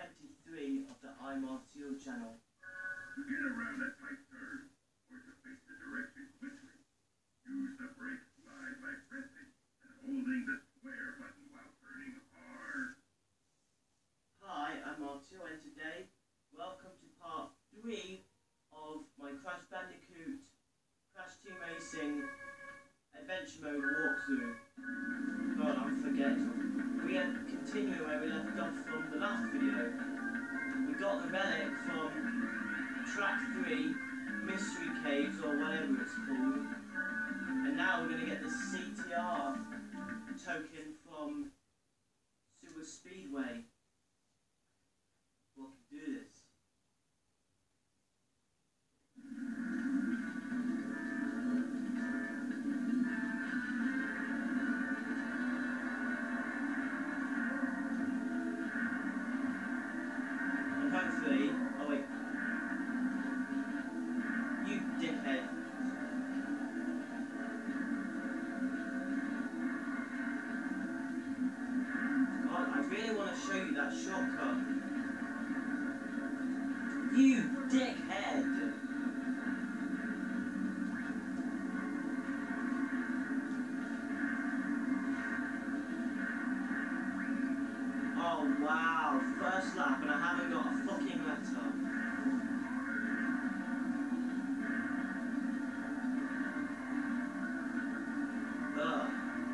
23 of the iMartial channel. To get around a tight turn, or to face the direction quickly, use the brake slide by pressing and holding the square button while turning hard. Hi, I'm Martial, and today, welcome to part 3 of my Crash Bandicoot Crash Team Racing Adventure Mode walkthrough. God, I'm forgetful. We are continuing where we left off from the last video. We got the relic from Track 3, Mystery Caves, or whatever it's called. And now we're going to get the CTR token from Sewer Speedway. We can do this. And hopefully, oh wait, you dickhead. God, I really want to show you that shortcut. You dickhead! Oh wow, first lap and I haven't got a fucking letter. Ugh.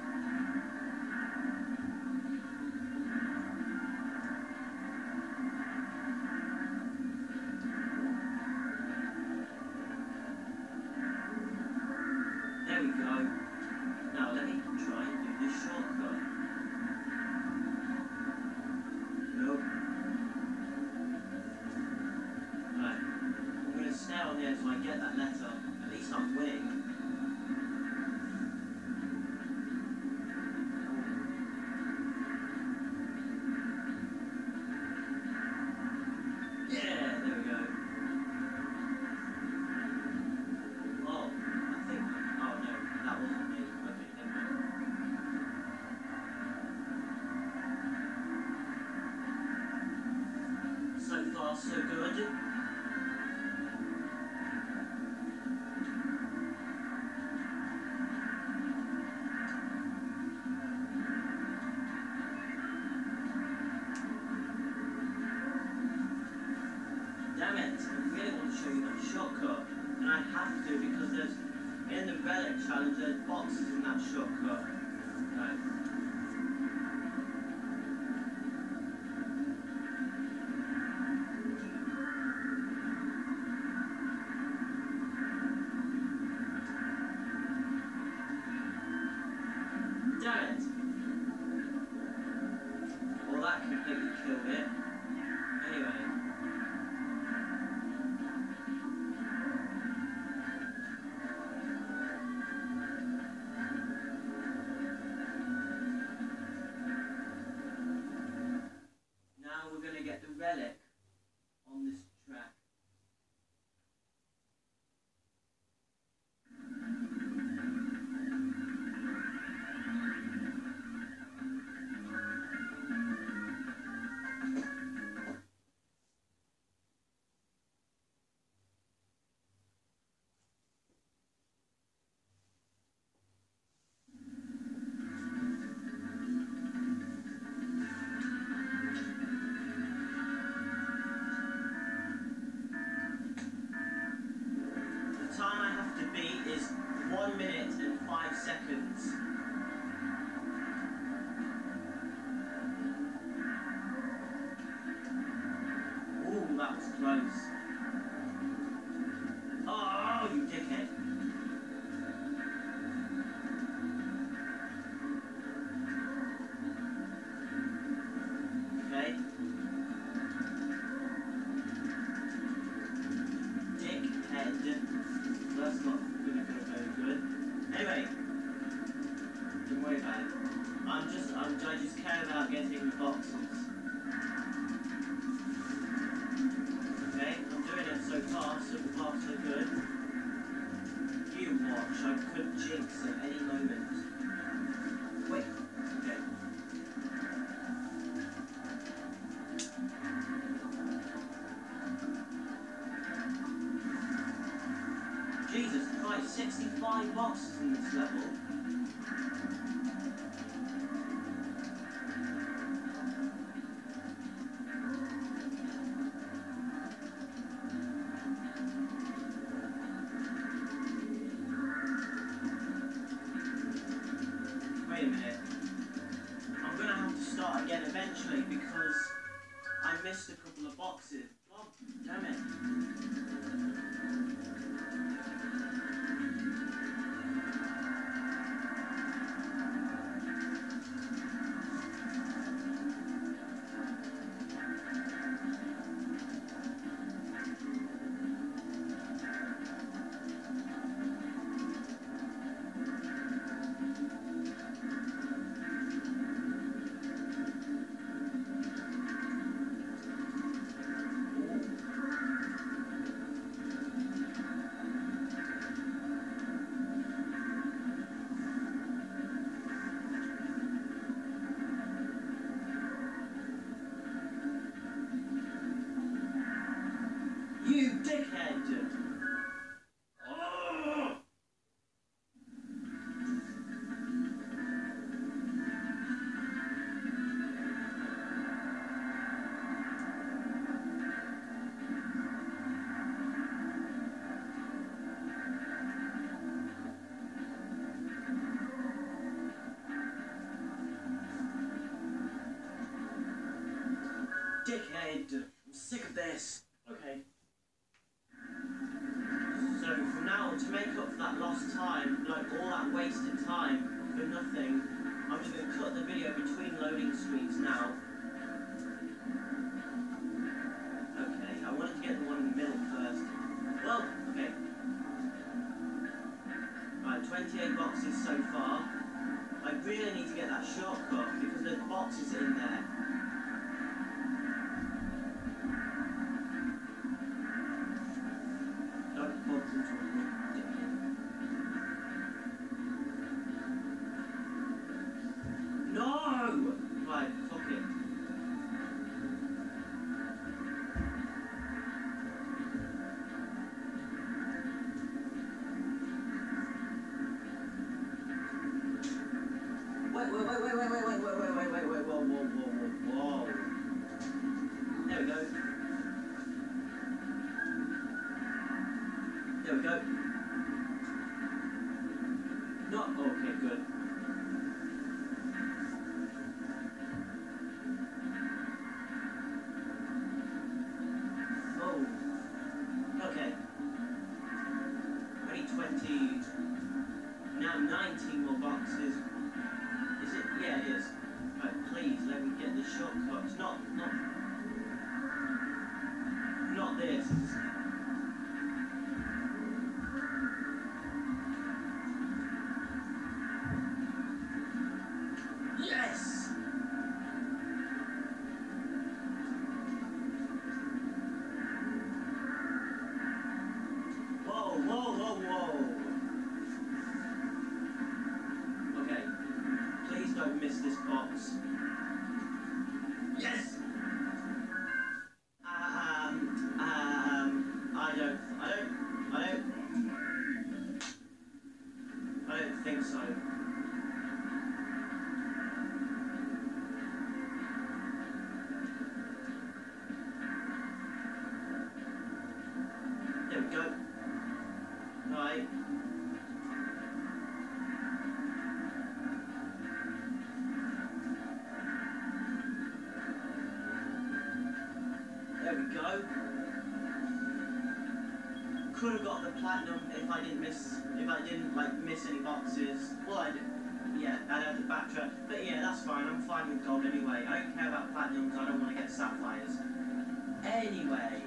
There we go. Now let me try and do this shortcut. Nope. Right. I'm going to stay on there so I get that letter. At least I'm winning. Yeah, there we go. Oh, I think... Oh no, that wasn't me. Okay, never mind. So far, so good. Damn it, I really want to show you that shortcut. And I have to because there's, in the relic challenge, there's boxes in that shortcut. Right. Damn it! Well, that completely killed it. Anyway. Now we're going to get the relic on this track. The time I have to beat is 1 minute and 5 seconds. Ooh, that was close. Oh, you dickhead. Okay. Dickhead. That's not going to go very good. Anyway, don't worry about it. I just care about getting the boxes. Okay, I'm doing it so far, so good. You watch, I could jinx at any moment. Wait, okay. 65 boxes in this level. Wait a minute. I'm gonna have to start again eventually because I missed a couple of boxes. God damn it. You dickhead! Oh! Dickhead! I'm sick of this. Okay. So from now on, to make up for that lost time, like all that wasted time for nothing, I'm just going to cut the video between loading screens now. Okay, I wanted to get the one in the middle first. Well, okay. Right, 28 boxes so far. I really need to get that shortcut because there's boxes in there. Don't bump into me. No! Right, fuck it. Wait, whoa. There we go. There we go. Not okay, good. Oh. Okay. Only 20. Now 19 more boxes. Is it? Yeah, it is. Right, please let me get the shortcuts. Not this. Yes! Whoa. Okay. Please don't miss this box. Yes! I don't think so. There we go. Right. There we go. Could have got the platinum if I didn't miss any boxes. Well, I did. Yeah, I'd have to backtrack. But yeah, that's fine. I'm fine with gold anyway. I don't care about platinums. I don't want to get sapphires. Anyway.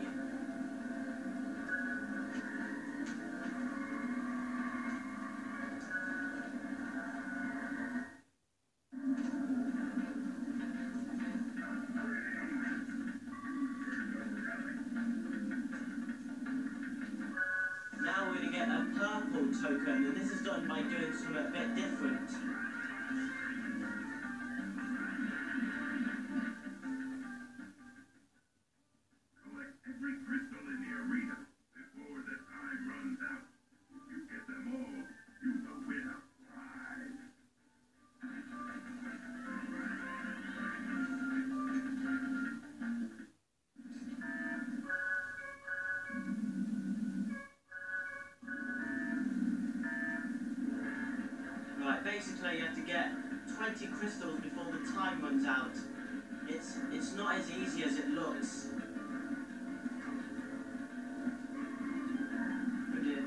Now we're going to get a purple token, and this is done by doing something a bit different. Collect every crystal in the arena before the time runs out. You get them all 20 crystals before the time runs out. It's not as easy as it looks. Oh dear.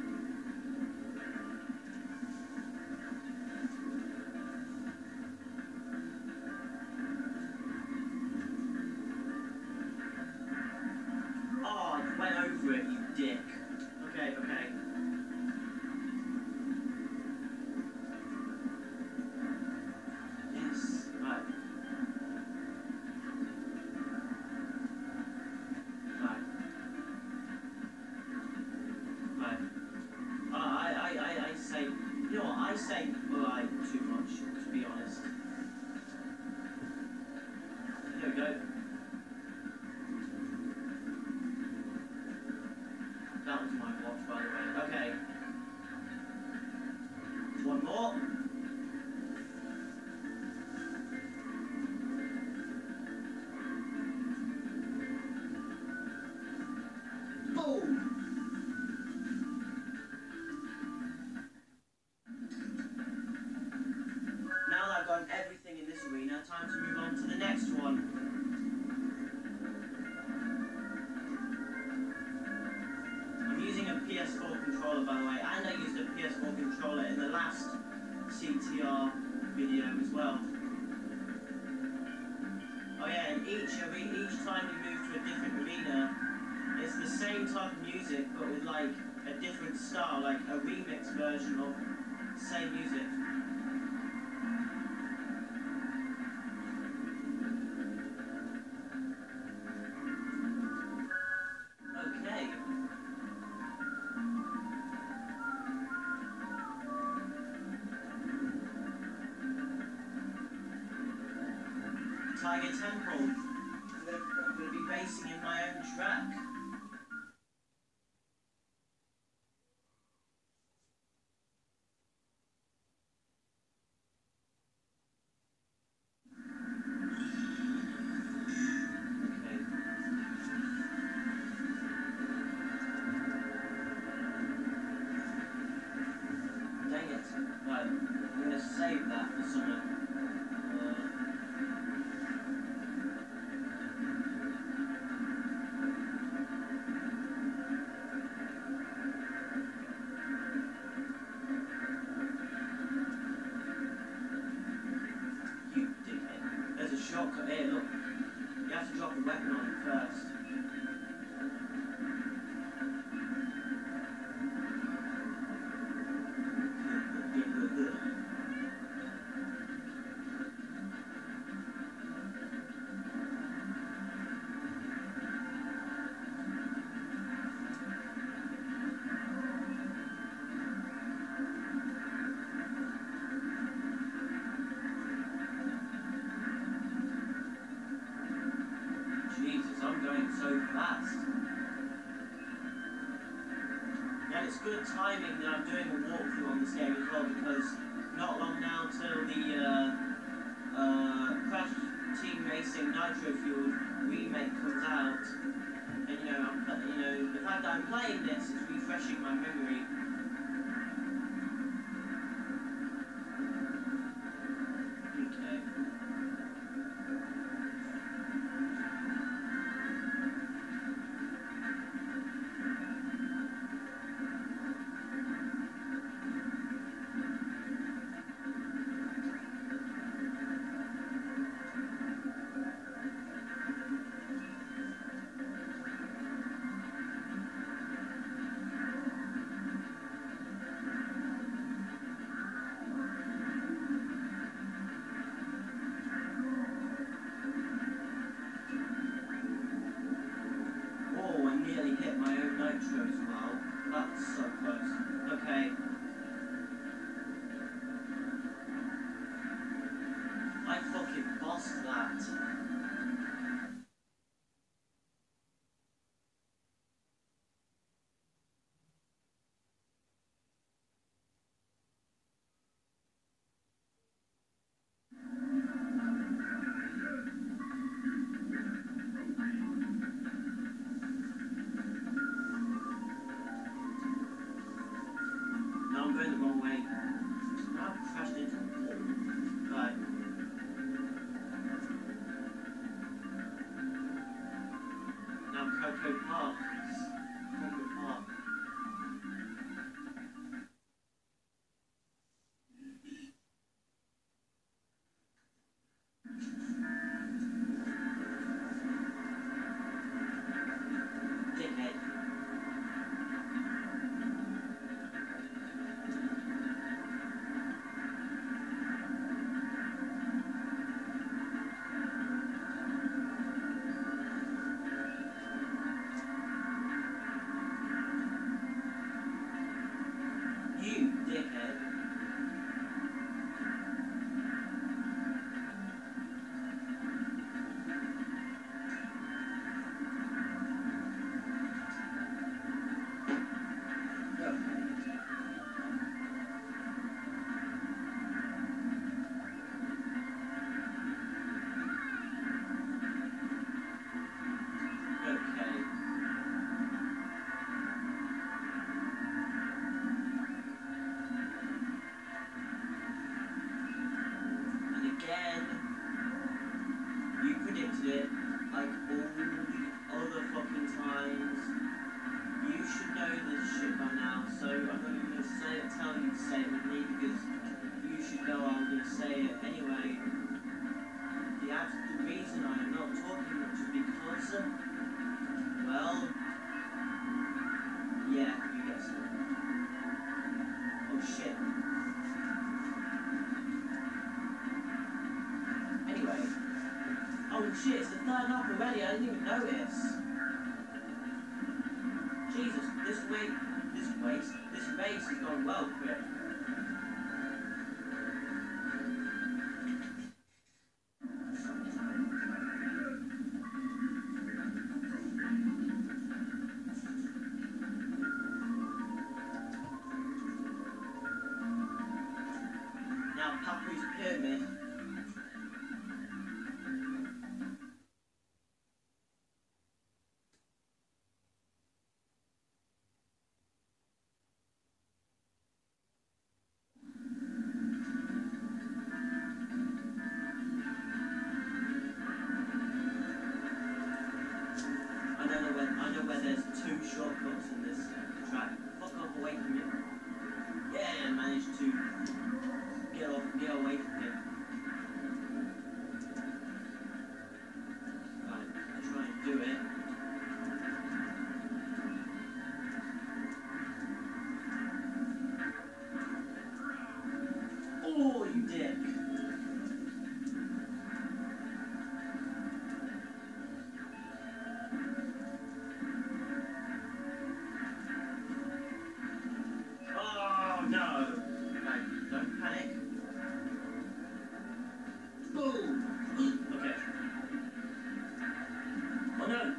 Oh, I went over it, you dick. Okay, okay. Yes, right. Right. Right. I say, you know what, I say right too much, to be honest. There we go. That was my watch, by the way. Okay. One more. Boom! Now that I've done everything in this arena, time to move on to the next one. I'm using a PS4 controller, by the way, and I used a PS4 controller in the last CTR video as well. Oh yeah, and each time you move to a different arena, it's the same type of music, but with like a different style, like a remix version of the same music. Okay. Tiger Temple. I'm going to be racing in my own track. Dang it. Right, I'm going to save that for someone. You dickhead. There's a shortcut here, look. You have to drop a weapon on it first. Jesus, I'm going so fast. And it's good timing that I'm doing a walkthrough on this game as well, because not long now till the Crash Team Racing Nitro Fueled remake comes out, and the fact that I'm playing this is refreshing my memory. Okay. posted it like all the other fucking times. You should know this shit by now, so I'm not even gonna tell you to say it with me because you should know I'm gonna say it anyway. The reason I am not talking much is because, well, yeah, you guessed it. Oh shit. Anyway. Oh shit, it's the third lap already, I didn't even notice. Jesus, this race has gone well quick. Now, Papu's Pyramid. I know where there's two shortcuts in this track. Fuck off away from it. Yeah, I managed to get away from it. Right, I'll try and do it. Oh, you dick. No! Right, don't panic. Boom! Okay. Oh no!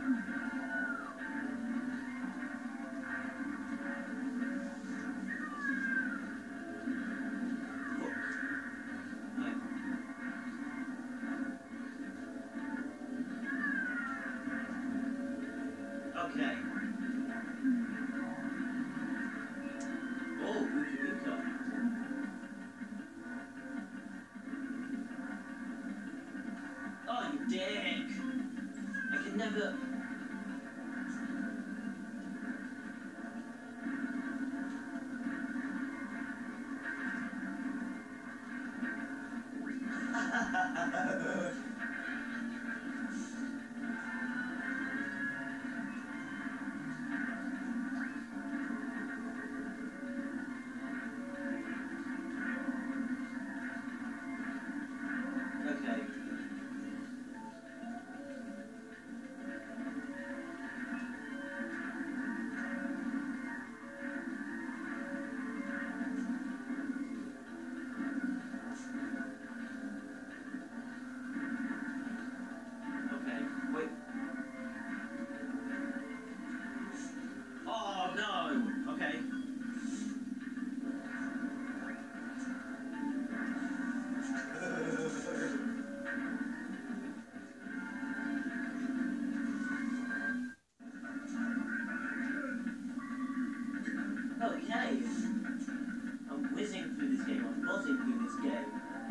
Fuck. Right. Okay. Oh, we got. Oh, you dick! I can never. Okay. Okay. Wait. Oh no! Okay. Okay. I'm whizzing through this game. I'm buzzing through this game.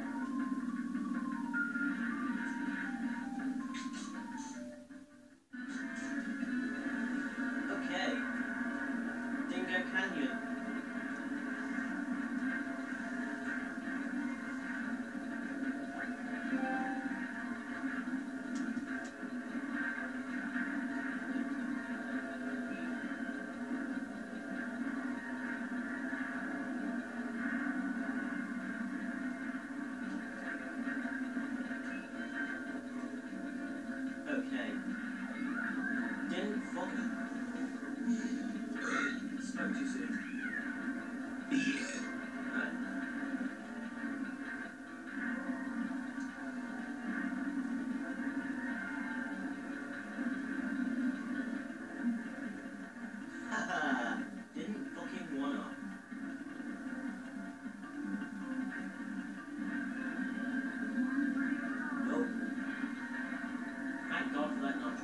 Okay. Dingo Canyon. Okay. Didn't fucking. Spoke too soon. Right. Haha. Didn't fucking wanna. Nope. Thank God for that not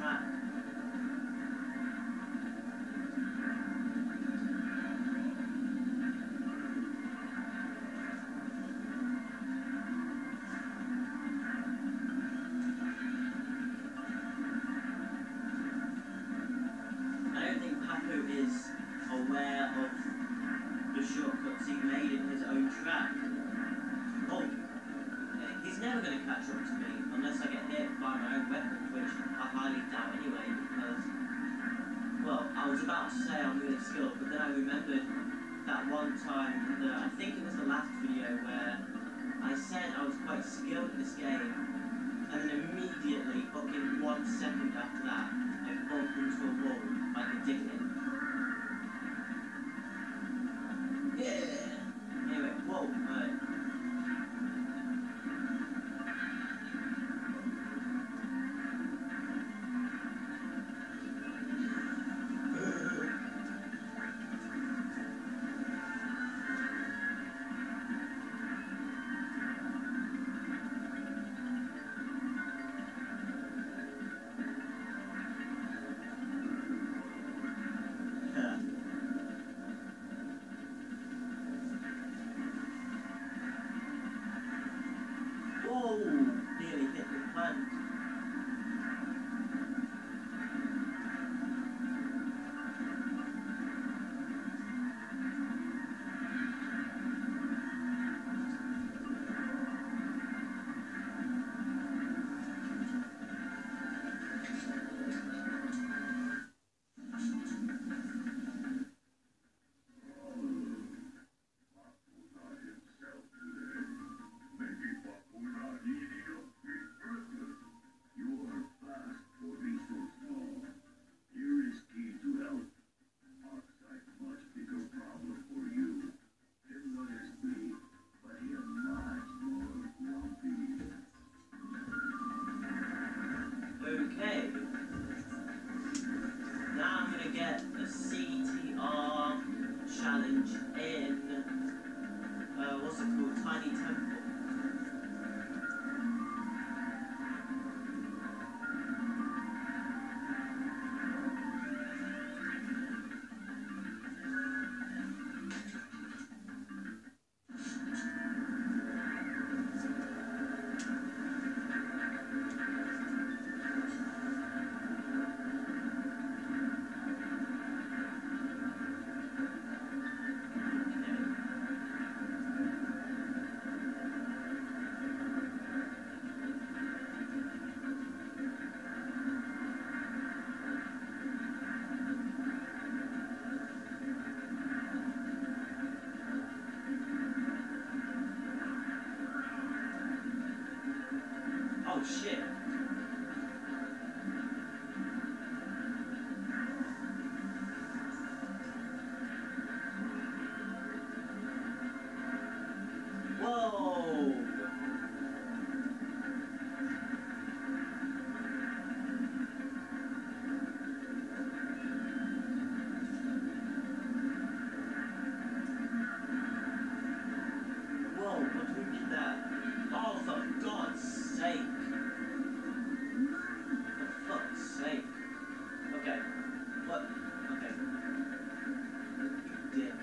track. I don't think Papu is aware of the shortcuts he made in his own track. Oh, he's never going to catch up to me unless I get hit by my own weapons, which I highly doubt anyway, because, well, I was about to say I'm really skilled, but then I remembered that one time, I think it was the last video, where I said I was quite skilled at this game, and then immediately, fucking 1 second after that, I bumped into a wall like a dickhead. Yeah! Anyway, whoa, whoa! Nearly hit the plant. Okay. Now I'm gonna get a CTR challenge in, what's it called? Tiny Temple. Oh shit. Whoa! Whoa, who did that? Oh, for God's sake. For fuck's sake. Okay. What? Okay. Dick.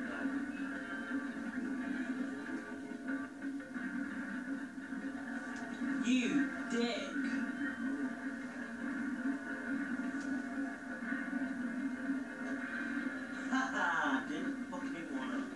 No. You dick! Haha! Didn't fucking wanna.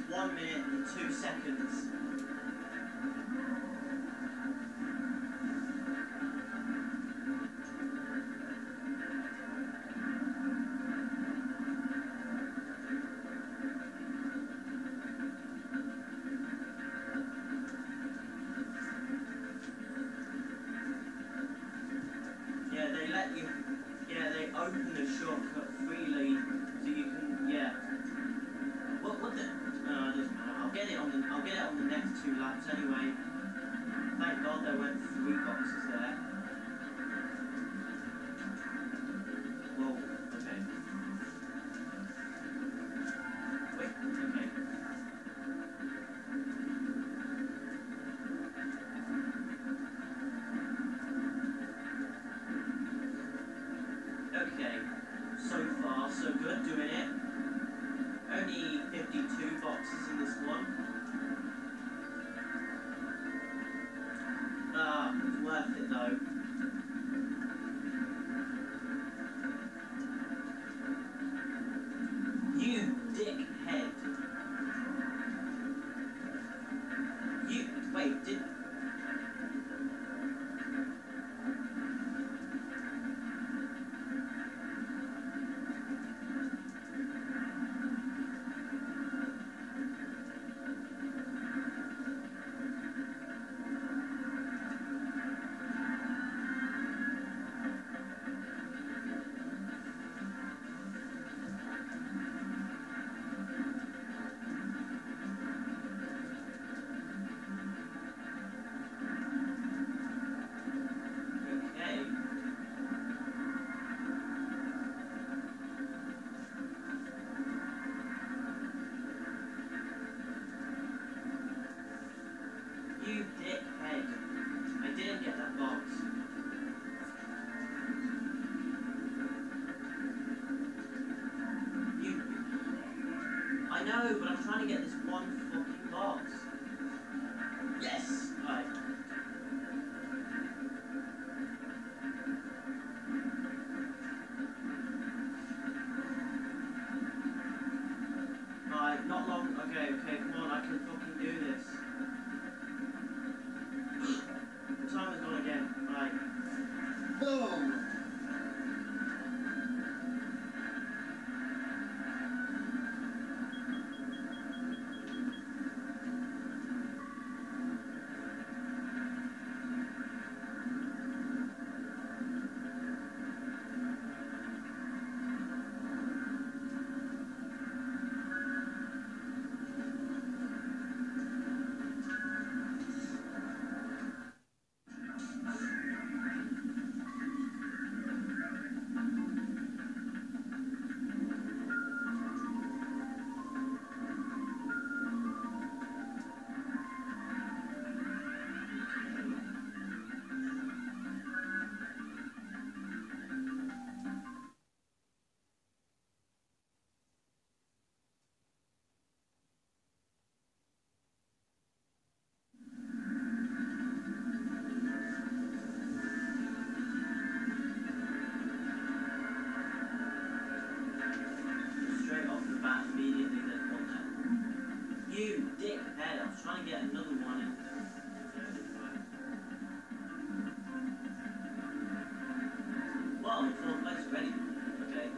1 minute and 2 seconds. Yeah, they let you, yeah, they open the shortcut freely, so you can, yeah. What the, no, it doesn't matter. I'll get it on the next 2 laps anyway. Thank God there weren't 3 boxes there. Whoa, okay. Wait, okay. Okay, so far so good doing it. Only 52 boxes in this one. It's worth it though. You dickhead. You, wait, did... You dickhead. I didn't get that box. You... I know, but I'm trying to get this one fucking box. Yes! Right. Right, not long. Okay, come on, I can fucking do this. The timer's gone again. Right. Boom! Straight off the bat, immediately there's one there. You dickhead, I was trying to get another one in. Well, I'm in 4th place already. Okay.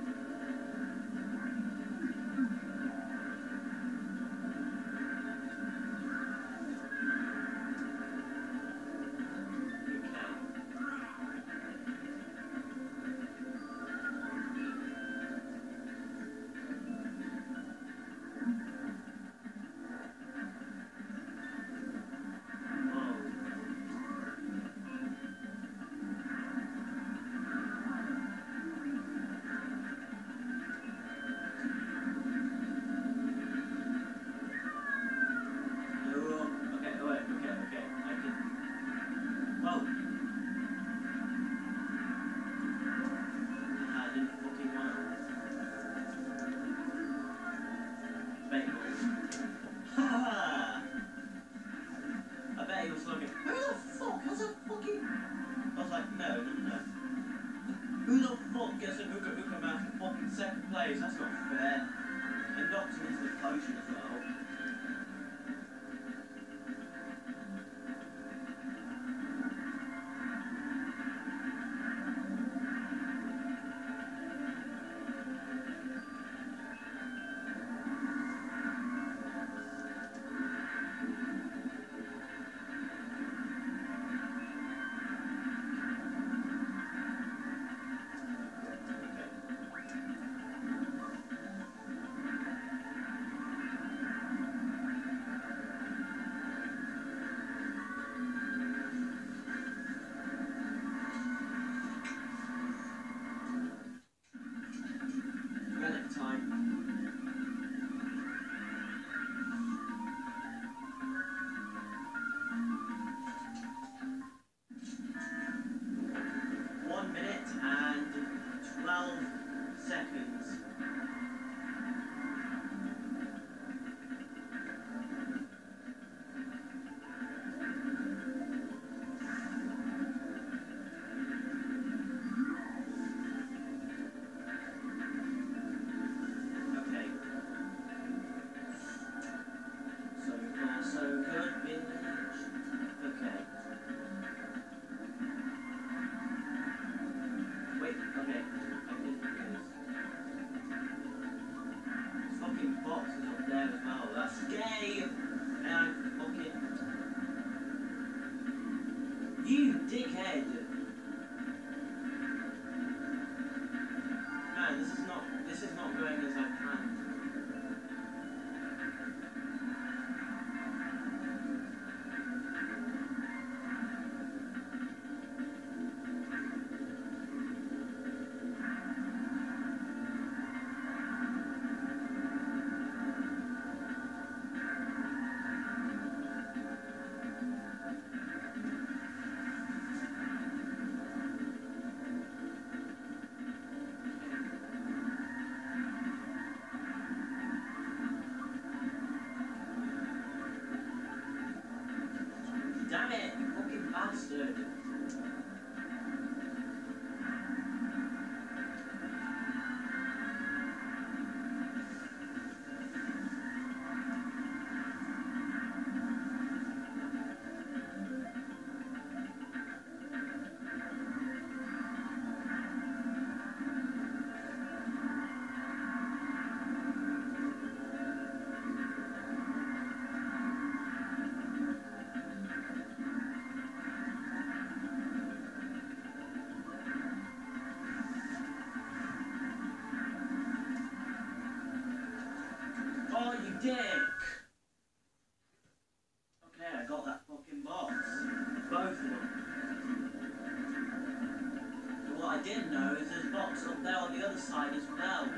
Who the fuck gets an Uka Uka man for fucking 2nd place? That's not fair. And knocked him into the potion as well. dick! Okay, I got that fucking box. Both of them. But what I didn't know is there's a box up there on the other side as well.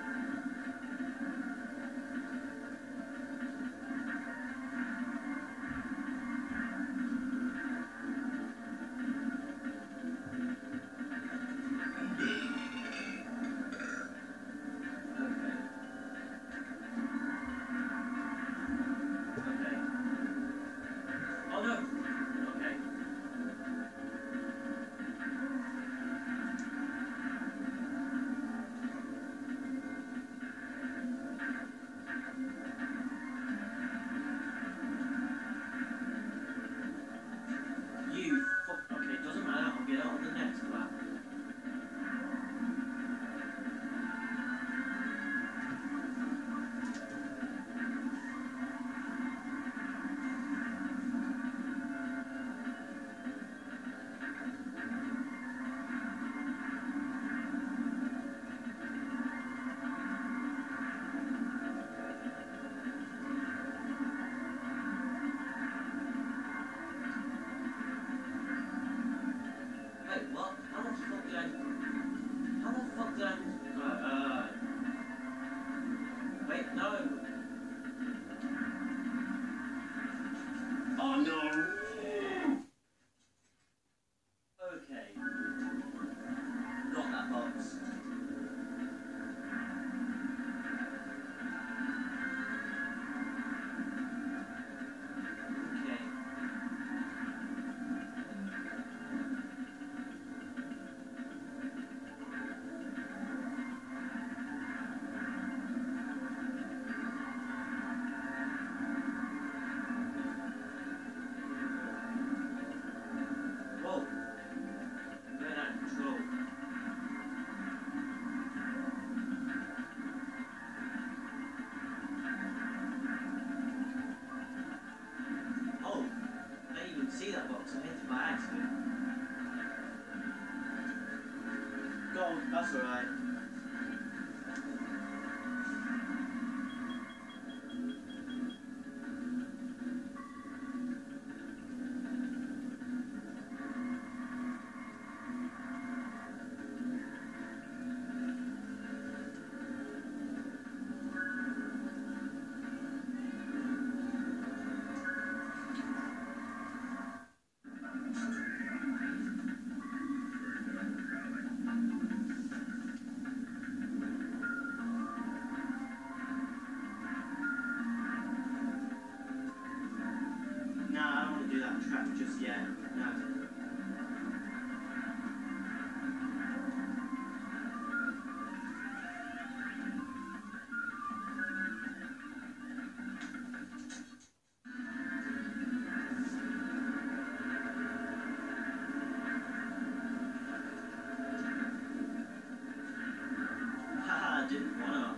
See that box, I hit it by accident. Go on, that's alright. Trap just yet. No. Haha, didn't wanna.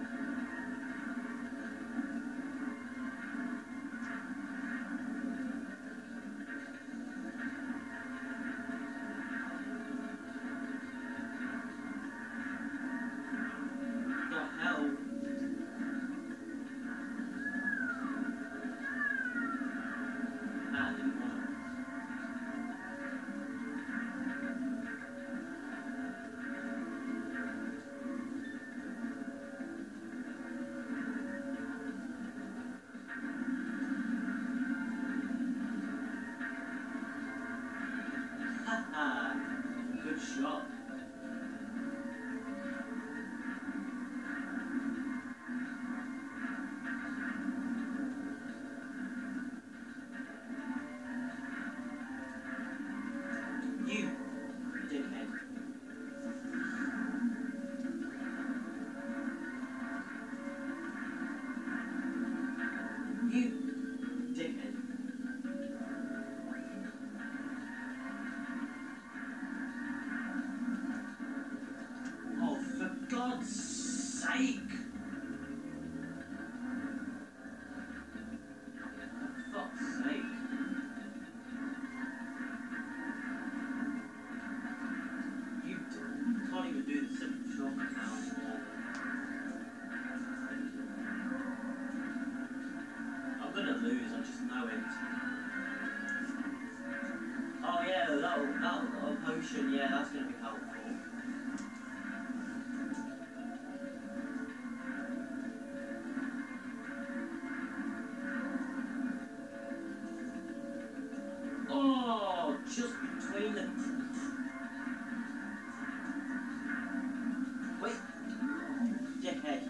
Good shot. You dickhead. You dickhead. Oh, for God's sake! For fuck's sake. You can't even do the simple shot now anymore. right. Oh yeah, that'll potion, yeah, that's gonna be helpful. Oh, just between the... Wait. Dickhead.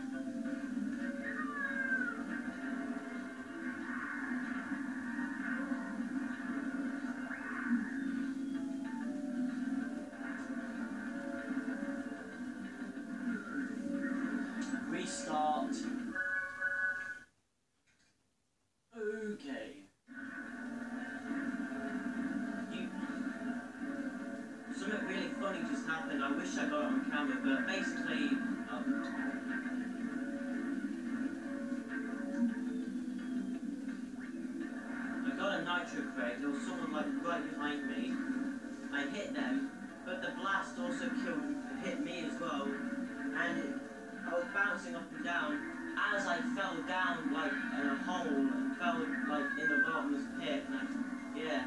Restart. Okay. Something really funny just happened. I wish I got it on camera, but basically, I got a nitro crate. There was someone like right behind me. I hit them, but the blast also hit me as well, and I was bouncing up and down as I fell down like in a hole and fell like in the bottomless pit. Yeah.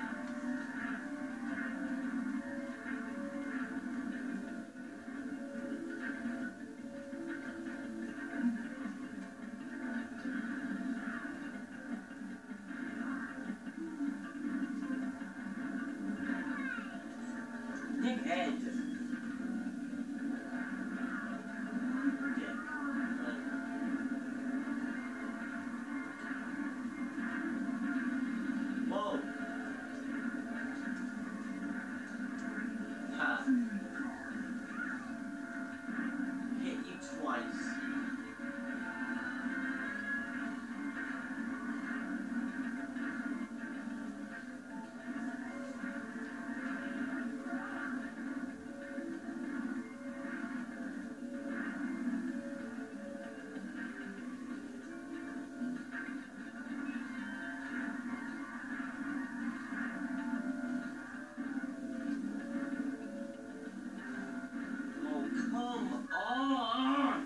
Dickhead. Whoa. Ha. Hit you twice. Oh, come on!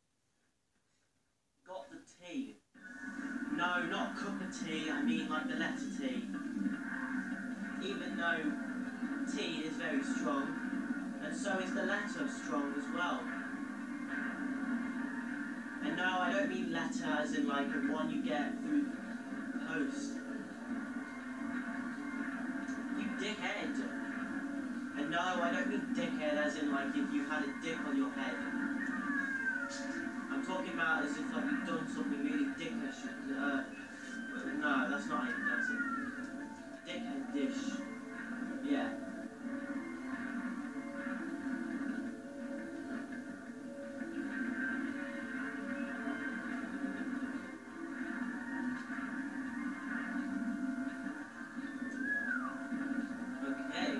Got the T. No, not cup of tea, I mean like the letter T. Even though T is very strong, and so is the letter strong as well. And no, I don't mean letter as in like the one you get through post. You dickhead. And no, I don't mean dickhead as in like if you had a dick on your head. I'm talking about as if like you've done something really dickish. No, that's not it. That's it. Dickhead dish. Yeah. Okay.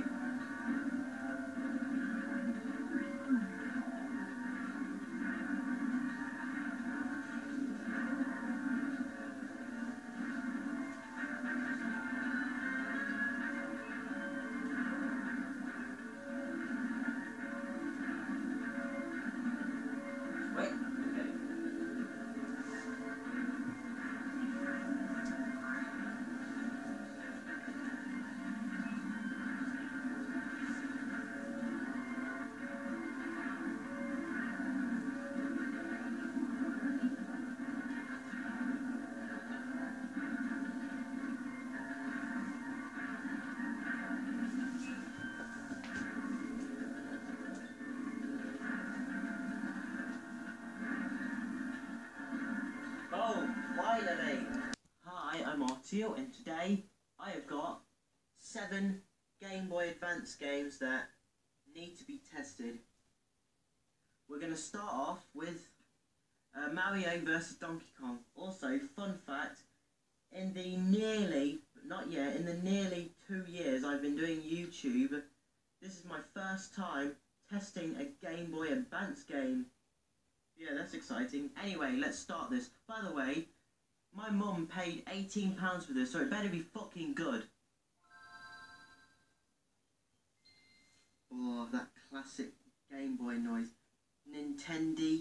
Wait. Okay. Oh, finally! Hi, I'm Artio, and today I have got 7 Game Boy Advance games that need to be tested. We're going to start off with Mario vs Donkey Kong. Also, fun fact, in the nearly, but not yet, in the nearly 2 years I've been doing YouTube, this is my first time testing a Game Boy Advance game. Yeah, that's exciting. Anyway, let's start this. By the way, my mum paid £18 for this, so it better be fucking good. Oh, that classic Game Boy noise. Nintendo.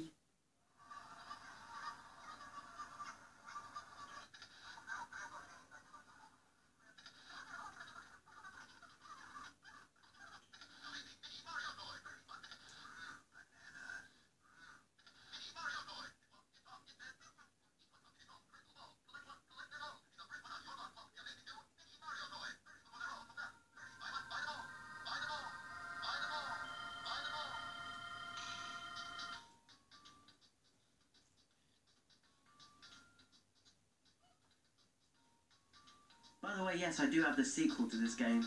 By the way, yes, I do have the sequel to this game.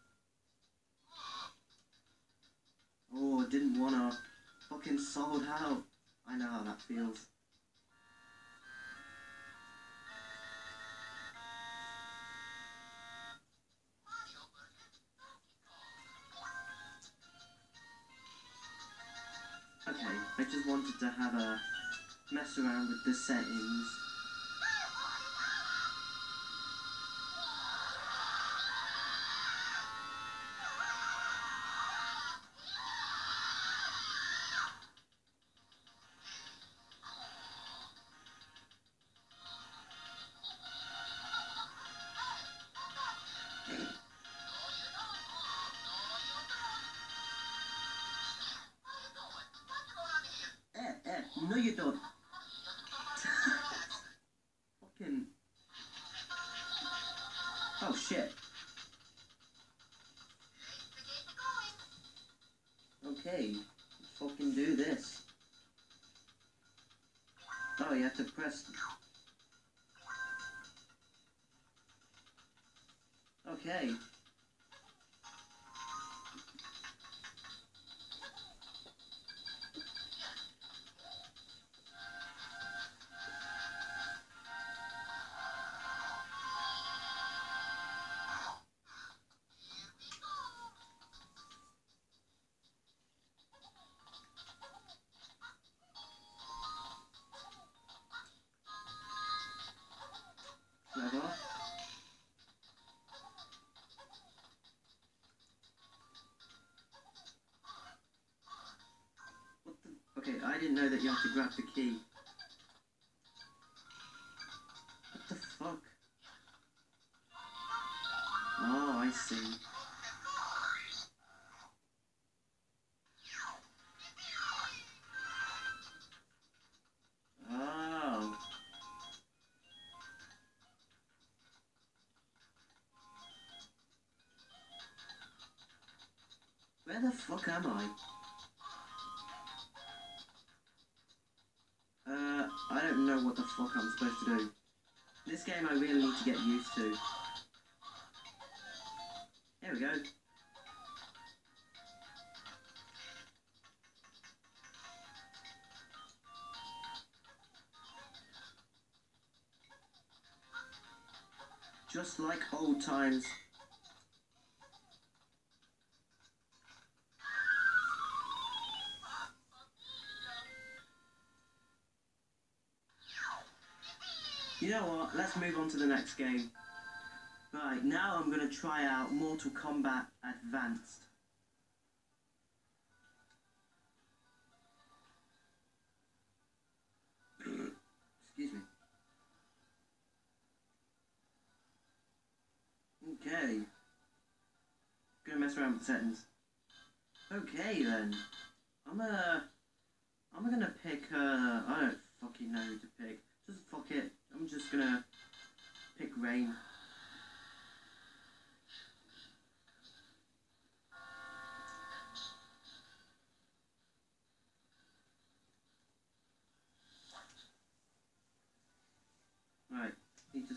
Oh, didn't wanna fucking sold out. I know how that feels. Okay, I just wanted to have a mess around with the settings. No you don't. Fucking... Oh shit. Okay, let's fucking do this. Oh, you have to press... Okay. Clever. What the... Okay, I didn't know that you have to grab the key. What the fuck? Oh, I see. Oh. Where the fuck am I? I don't know what the fuck I'm supposed to do. This game I really need to get used to. Here we go. Just like old times. You know what? Let's move on to the next game. Right, now I'm going to try out Mortal Kombat Advanced. Excuse me. Okay. Gonna mess around with the settings. Okay then. I'm gonna pick, I don't fucking know who to pick. Just fuck it. I'm just gonna pick Rain. Right, he just...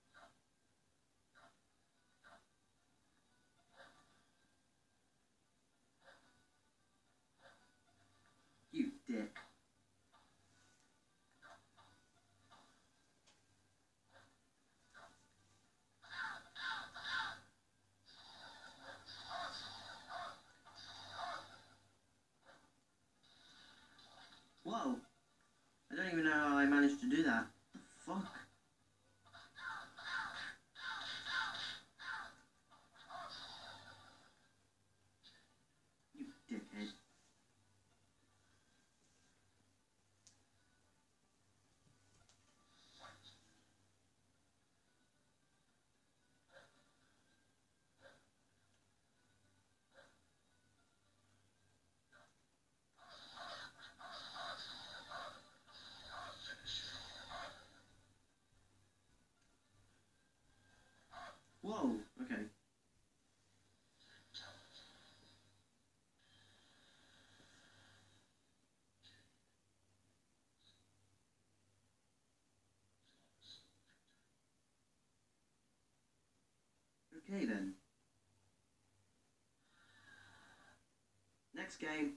You dick. Whoa. I don't even know how I managed to do that. What the fuck? You dickhead. Whoa, okay. Okay then. Next game.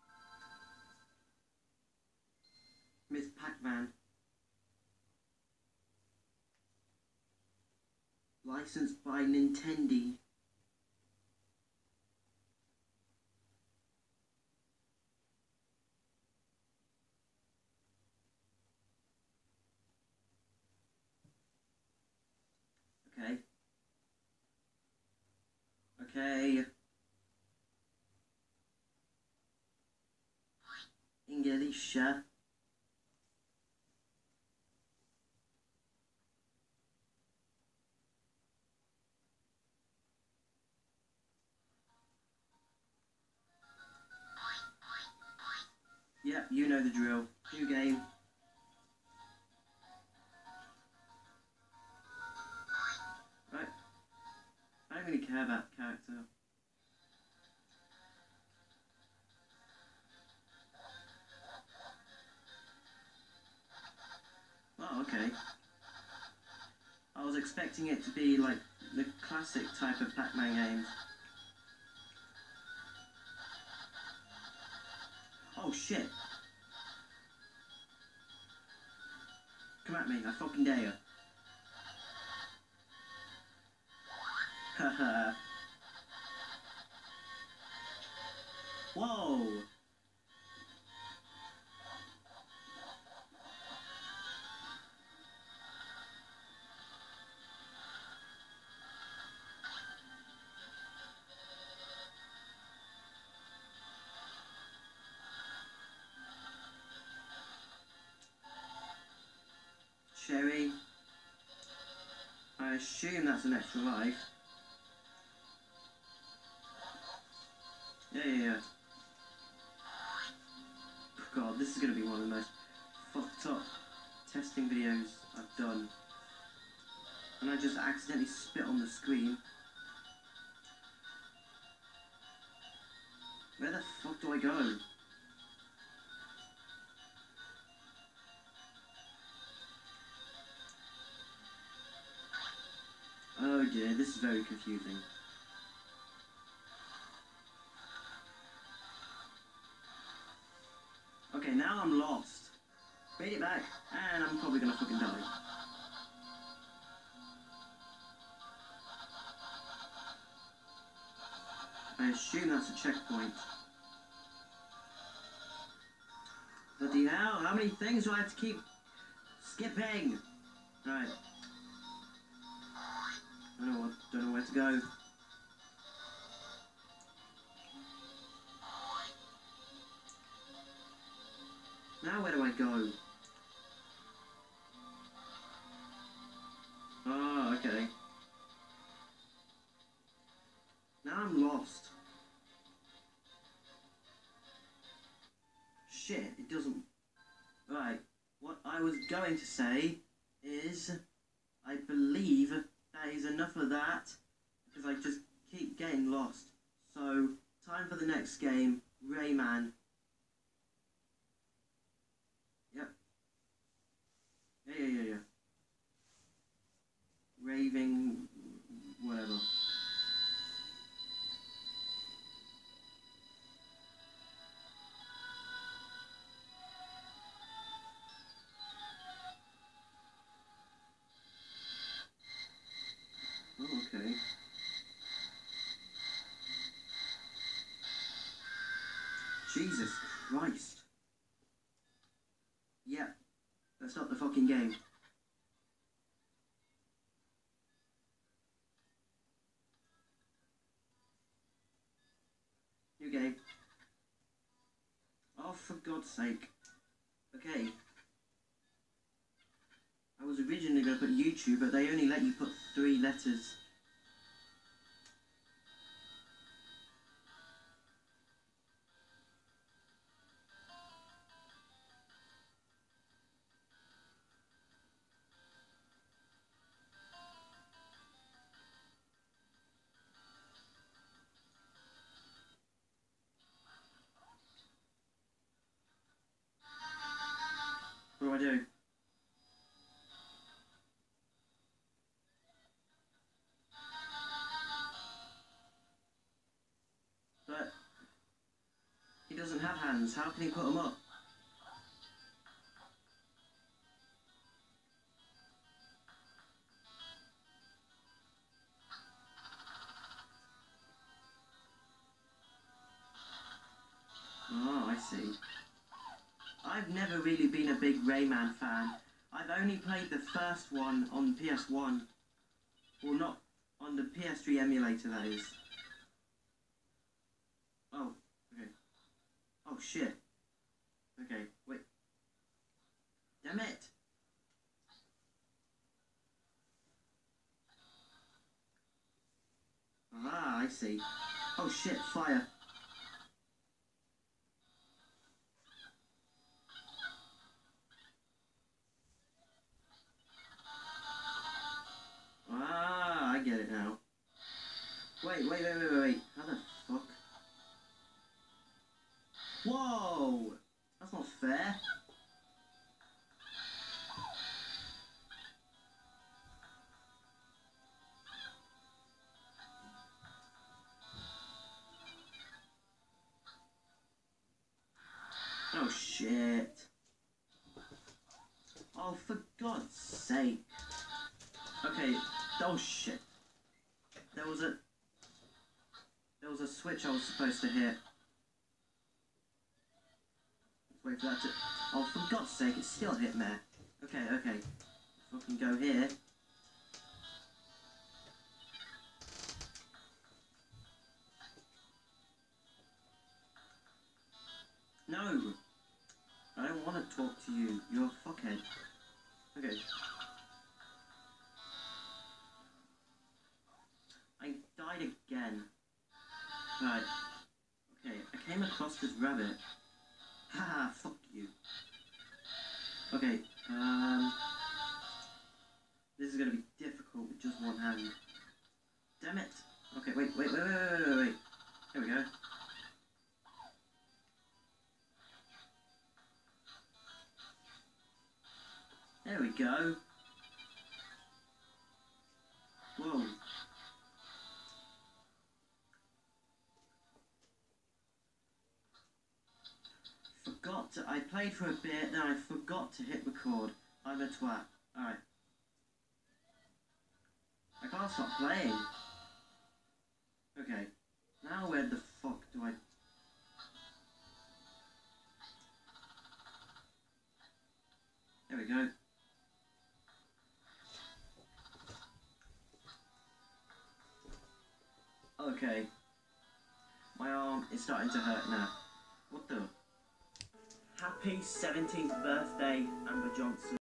Miss Pac-Man. Licensed by Nintendo. Okay. Okay. English. Yep, you know the drill. New game. Right. I don't really care about the character. Oh, okay. I was expecting it to be like the classic type of Pac-Man games. Oh shit. Come at me, I fucking dare you. Haha. Whoa! Sherry. I assume that's an extra life. Yeah. God, this is going to be one of the most fucked up testing videos I've done. And I just accidentally spit on the screen. Where the fuck do I go? Oh dear, this is very confusing. Okay, now I'm lost. Bait it back, and I'm probably gonna fucking die. I assume that's a checkpoint. Bloody hell, how many things do I have to keep skipping? Right. Don't know where to go. Now where do I go? Oh, okay. Now I'm lost. Shit, it doesn't... Right, what I was going to say is... I believe that is enough of that, because I just keep getting lost. So, time for the next game, Rayman. Yep. Yeah. Raving... whatever. Oh, okay. Jesus Christ. Yeah, that's not the fucking game. New game. Oh, for God's sake. Okay. I was originally going to put YouTube, but they only let you put 3 letters. What do I do? hands. How can he put them up? Oh, I see. I've never really been a big Rayman fan. I've only played the first one on PS1. Well, not on the PS3 emulator, that is. Oh, okay. Oh, shit. Okay, wait. Damn it! Ah, I see. Oh, shit, fire. Ah, I get it now. Wait. How the fuck? Whoa! That's not fair. Oh, shit. Oh, for God's sake. Okay, oh shit. There was a switch I was supposed to hit. Let's wait for that to... Oh, for God's sake, it's still hit me. Okay. Fucking go here. No! I don't want to talk to you. You're a fuckhead. Okay. I died again. Right. Okay, I came across this rabbit. Haha, fuck you. Okay, this is gonna be difficult with just one hand. Damn it! Okay, wait. Here we go. There we go. Whoa. I played for a bit, then I forgot to hit record. I'm a twat. Alright. I can't stop playing. Okay. Now where the fuck do I... There we go. Okay. My arm is starting to hurt now. What the... Happy 17th birthday, Amber Johnson.